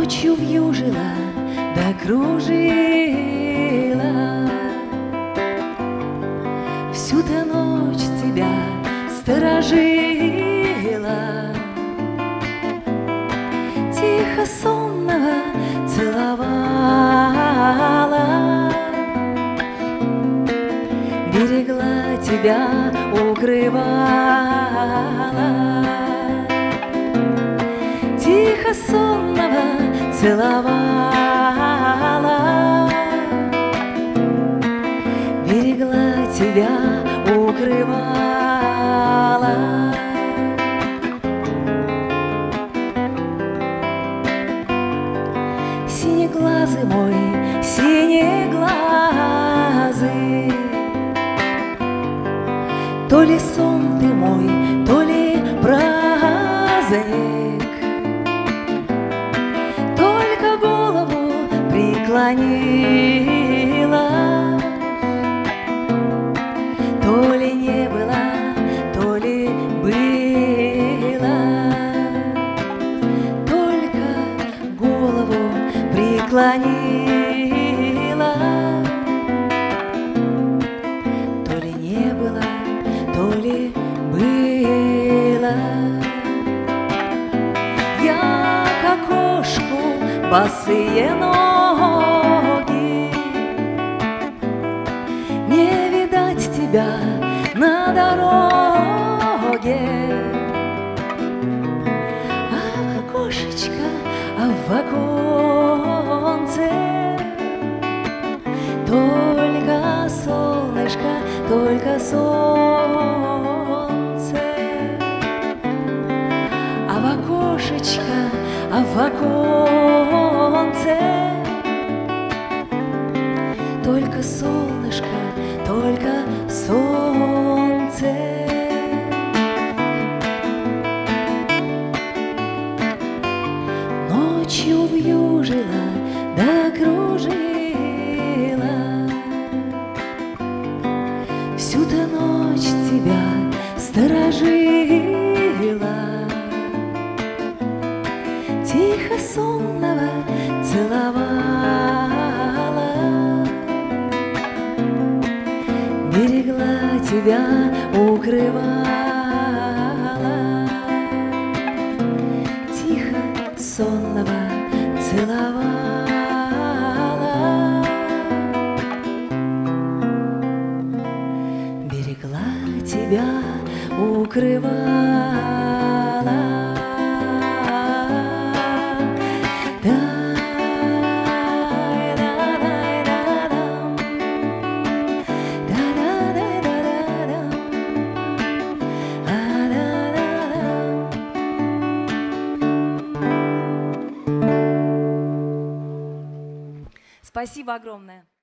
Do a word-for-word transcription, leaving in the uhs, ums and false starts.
Ночью вьюжила, да кружила, всю-то ночь тебя сторожила, тихо сонного целовала, берегла тебя, укрывала, тихо сонного целовала, берегла тебя, укрывала. Синеглазый мой, синеглазый, то ли сон ты мой, то ли праздник, только голову преклонила, то ли не было, то ли было, только голову преклонила, то ли не было, то ли было. Я к окошку, босые ноги, не видать тебя на дороге, а в окошечко, а в оконце только солнышко, только солнце, а в окошечко, а в оконце только солнышко, только солнце. Ночью вьюжила, да кружила, всю-то ночь тебя сторожила, тихо сонного целовала, берегла тебя, укрывала, тихо сонного целовала, берегла тебя, укрывала. Спасибо огромное.